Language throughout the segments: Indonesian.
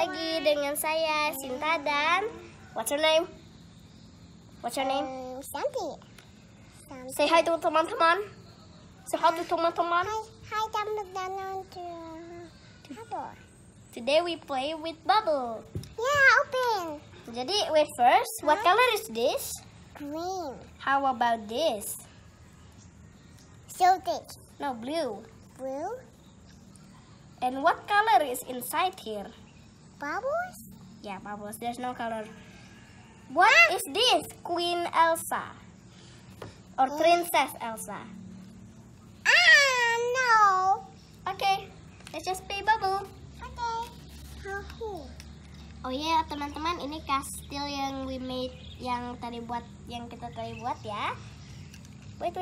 lagi dengan saya Sinta dan what's your name? What's your name? Santi. Say hi to teman-teman. Say hi to teman-teman. Hi teman-teman. Today we play with bubble. Yeah, open. Jadi wait first, what color is this? Green. How about this? Celtic. No, blue. Blue. And what color is inside here? Bubbles. Yeah, bubbles. There's no color. What is this? Queen Elsa or Princess Elsa? No. Okay, let's just play bubble. Okay. Oh iya, teman-teman, ini kastil yang we made, yang kita tadi buat ya. Wait.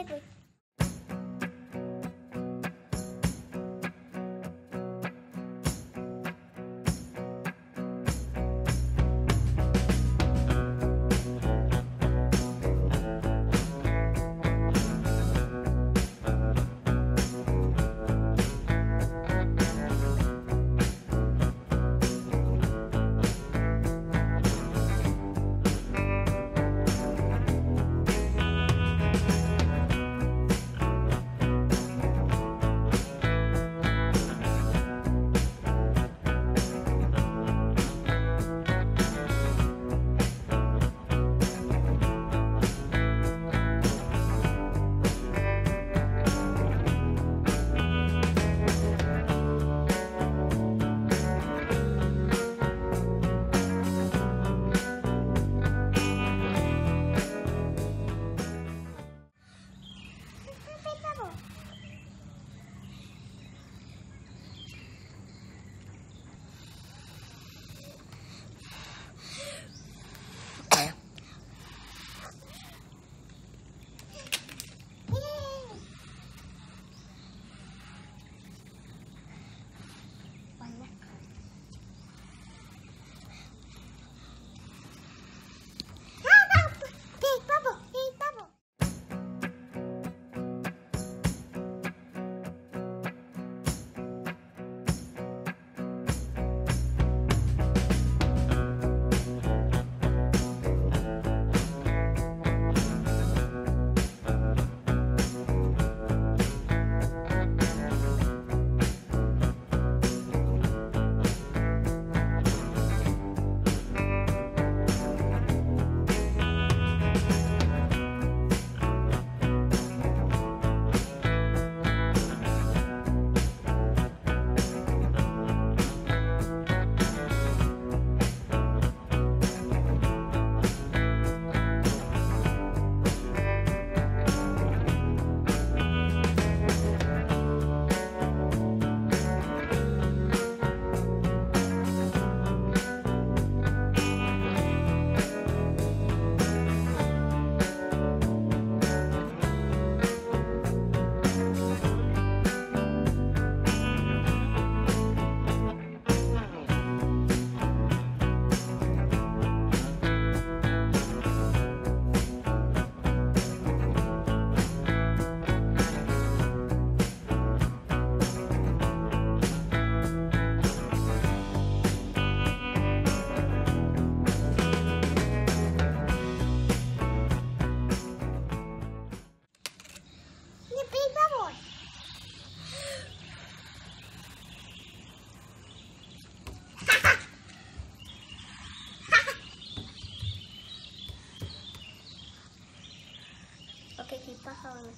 Oke, kita harus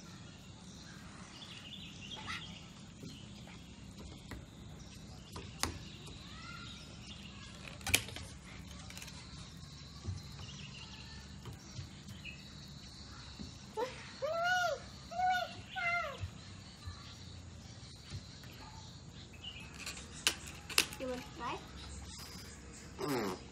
you want to try?